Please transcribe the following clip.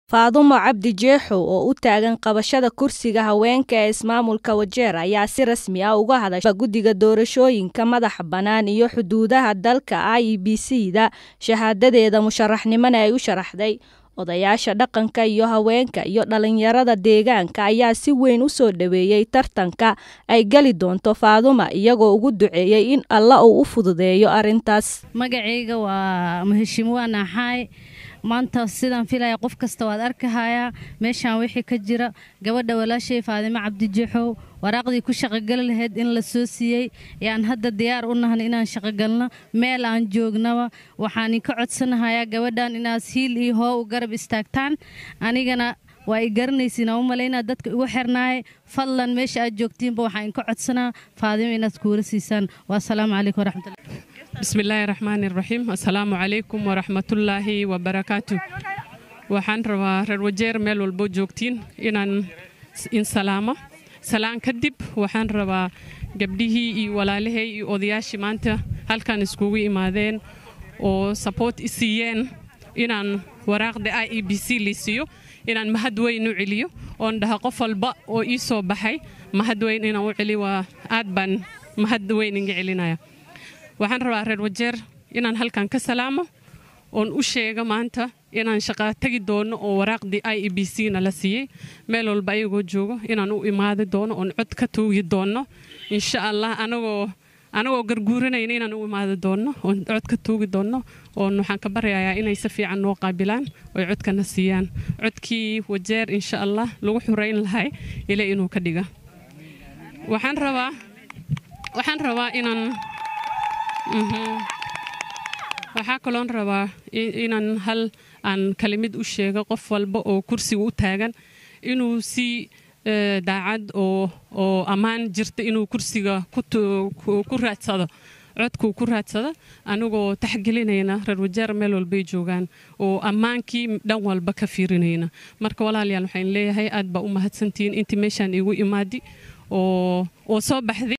Faadumo Cabdi Jeexow oo u taagan qabashada kursiga haweenka ee ismaamulka Wajeer ayaa si rasmi ah uga hadashay guddiga doorashooyinka madaxa bannaan iyo xuduudaha dalka IEBC-da shahaadadeeda musharaxnimada ay u sharaxday. Odayaasha dhaqanka iyo haweenka iyo dhalinyarada deegaanka ayaa si weyn u soo dhaweeyay tartanka ay gali doonto Faadumo iyagoo ugu duceeyay in Allah uu u fududeeyo arintaas. Magacayga waa Mheshimiwa Nahay. maanta sidaan filaya qof kasta waad arkahaya meeshaan wixii ka jira gabadha walaashay Faadumo Cabdi Jeexow waraaqdii ku shaqo gal lahayd in la soo siiyay yaan hadda diyaar u nahay inaan shaqo galno meel aan joognaba waxaan ka codsanayaa gabadhan inaad hiil iyo hoo u garab istaagtaan anigana waa i garanaysiin oo maleynaa dadka ugu xirnaay fadlan meesha aad joogtiinba waxaan ka codsanaa Faadumo inaad ku warsiisaan wa salaamu calaykum waraxmatullaahi بسم الله الرحمن الرحيم السلام عليكم ورحمة الله وبركاته وحان روا Wajeer meel walbo joogtiin in salaama salaan kadib waxaan rabaa gabdhihii iyo walaalihii iyo odayaashii maanta halkan iskugu imaadeen oo support isiiyeen inaan waraaqda IEBC liisiyo inaan mahad weyn u celiyo oo dhaha qof walba oo ii soo baxay mahad weyn inaan u celiyo waa aad baan mahad weyn inga celinaya waxaan rabaa reer Wajeer inaan halkan ka salaamo oon u sheego maanta inaan shaqo tagi doono oo waraaqdii IEBC na la siiyay meel walba ayagoo joogo inaan u imaado doono oon cod ka tuugi doono insha Allah anagoo garguuranayna inaan u imaado doono oon cod ka tuugi doono oon waxaan ka baryayaa inay si fiican noo qaabilaan oo codkana siiyaan codkii Wajeer insha Allah lagu xureyn lahay ilaa inuu ka dhiga waxaan rabaa inaan waxaa kaloon rabaa inaan hal aan kalimid u sheego qof walba oo kursiga u taagan inuu si daacad oo ammaan jirta inuu kursiga ku raadsado codku ku raadsado anagoo taxgelinayna reer Wajeer meel walba joogaan oo ammaankii dhan walba ka fiirinayna marka walaalayaal waxaan leeyahay aad ba u mahadsantiin intii meeshaan igu imaadi oo soo baxday